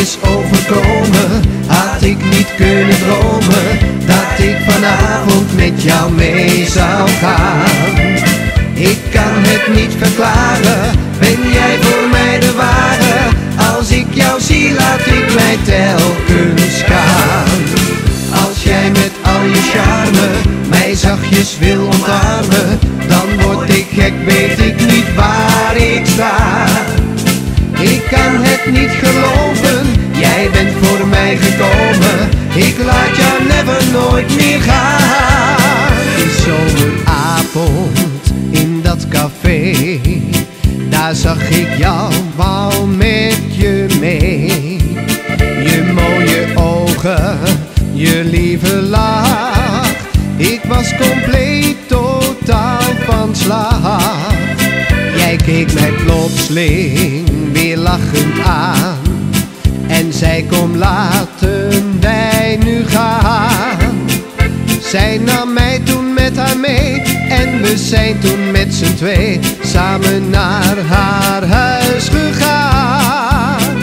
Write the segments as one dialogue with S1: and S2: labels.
S1: is overkomen, had ik niet kunnen dromen dat ik vanavond met jou mee zou gaan. Ik kan het niet verklaren, ben jij voor mij de ware? Als ik jou zie, laat ik mij telkens gaan. Als jij met al je charme mij zachtjes wil omarmen, dan word ik gek, weet ik niet waar ik sta. Ik kan het niet geloven, jij bent voor mij gekomen. Ik laat jou never nooit meer gaan. Die zomeravond in dat café, daar zag ik jou al met je mee. Je mooie ogen, je lieve lach, ik was compleet totaal van slag. Jij keek mij plotseling weer lachend aan en zei: kom, laten wij nu gaan. Zij nam mij toen met haar mee en we zijn toen met z'n twee samen naar haar huis gegaan.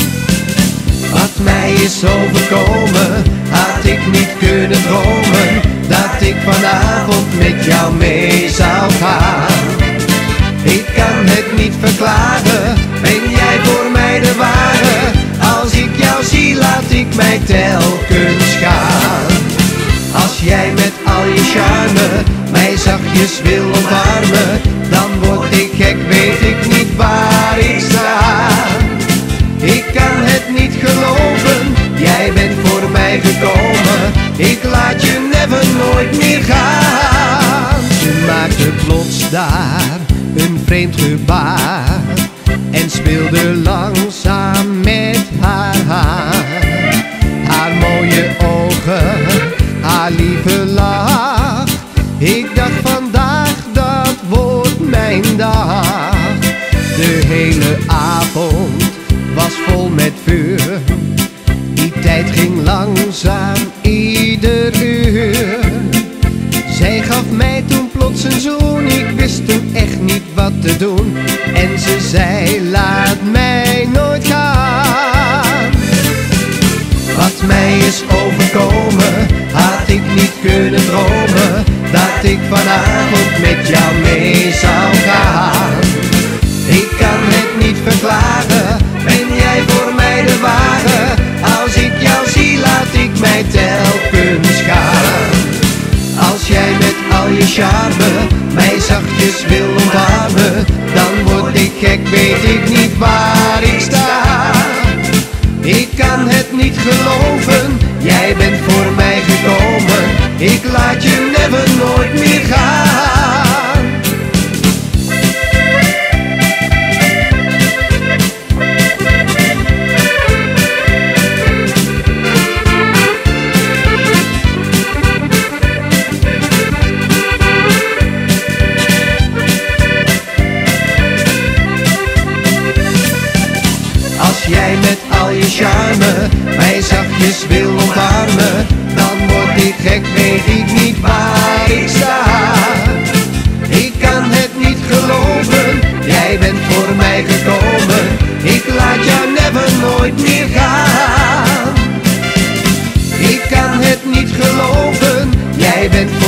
S1: Wat mij is overkomen, had ik niet kunnen dromen dat ik vanavond met jou mee zou gaan. Ik kan het niet verklaren, ben jij voor mij de ware? Als ik jou zie, laat ik mij telkens gaan. Als jij met al je charme mij zachtjes wil omarmen, dan word ik gek, weet ik niet waar ik sta. Ik kan het niet geloven, jij bent voor mij gekomen. Ik laat je never nooit meer gaan. Ze maakte plots daar een vreemd gebaar en speelde langzaam met haar haar. Haar mooie ogen, haar lieve lach, ik dacht vandaag dat wordt mijn dag. De hele avond was vol met vuur, die tijd ging langzaam ieder uur. Zij gaf mij toen plots een zoen, ik wist toen echt niet wat te doen. En ze zei: laat mij nooit gaan. Wat mij is overkomen, had ik niet kunnen dromen dat ik vanavond met jou mee zou gaan. Ik kan het niet verklaren, ben jij voor mij de ware? Als ik jou zie, laat ik mij telkens gaan. Als jij met al je charme mij zachtjes wil omarmen, dan word ik gek, weet ik niet waar ik sta. Ik kan het niet geloven, jij bent voor mij gekomen. Ik laat je never nooit meer gaan. Als jij met al je charme mij zachtjes wil omarmen, dan word ik gek, weet ik niet waar ik sta. Ik kan het niet geloven, jij bent voor mij gekomen. Ik laat jou never nooit meer gaan. Ik kan het niet geloven, jij bent